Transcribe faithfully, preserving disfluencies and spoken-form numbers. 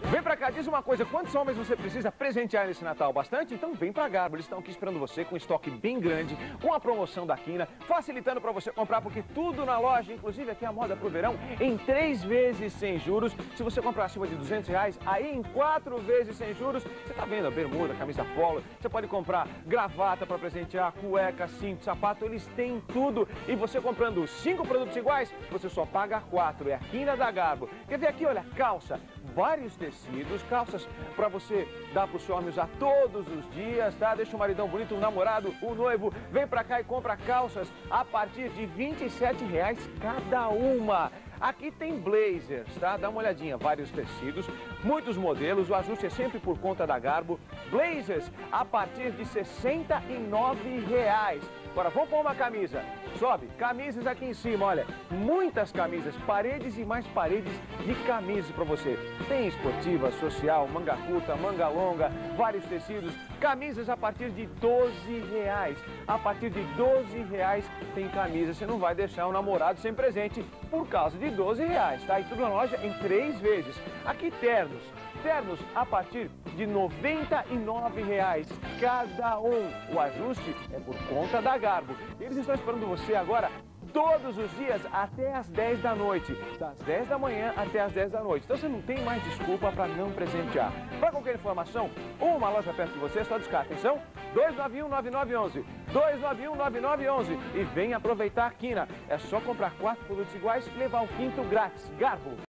Vem pra cá, diz uma coisa, quantos homens você precisa presentear nesse Natal? Bastante? Então vem pra Garbo, eles estão aqui esperando você com um estoque bem grande, com a promoção da Quina, facilitando pra você comprar, porque tudo na loja, inclusive aqui a moda pro verão, em três vezes sem juros. Se você comprar acima de duzentos reais, aí em quatro vezes sem juros, você tá vendo a bermuda, camisa polo, você pode comprar gravata pra presentear, cueca, cinto, sapato, eles têm tudo. E você comprando cinco produtos iguais, você só paga quatro, é a Quina da Garbo. Quer ver aqui, olha, calça, vários tecidos, calças para você dar para os seus homens a todos os dias, tá? Deixa o maridão bonito, o namorado, o noivo, vem para cá e compra calças a partir de vinte e sete reais cada uma. Aqui tem blazers, tá? Dá uma olhadinha, vários tecidos, muitos modelos, o ajuste é sempre por conta da Garbo. Blazers a partir de sessenta e nove reais. Agora, vamos pôr uma camisa. Sobe, camisas aqui em cima, olha, muitas camisas, paredes e mais paredes de camisas para você. Tem esportiva, social, manga curta, manga longa, vários tecidos, camisas a partir de doze reais. A partir de doze reais tem camisa, você não vai deixar o namorado sem presente por causa de doze reais, tá? E tudo na loja em três vezes. Aqui ternos, ternos a partir de noventa e nove reais cada um. O ajuste é por conta da Garbo. Eles estão esperando você agora todos os dias até às dez da noite, das dez da manhã até às dez da noite. Então você não tem mais desculpa para não presentear. Para qualquer informação, uma loja perto de você, é só discar. Atenção, dois nove um, nove nove um um, dois nove um, nove nove um um e vem aproveitar a Quina. É só comprar quatro produtos iguais e levar o quinto grátis. Garbo.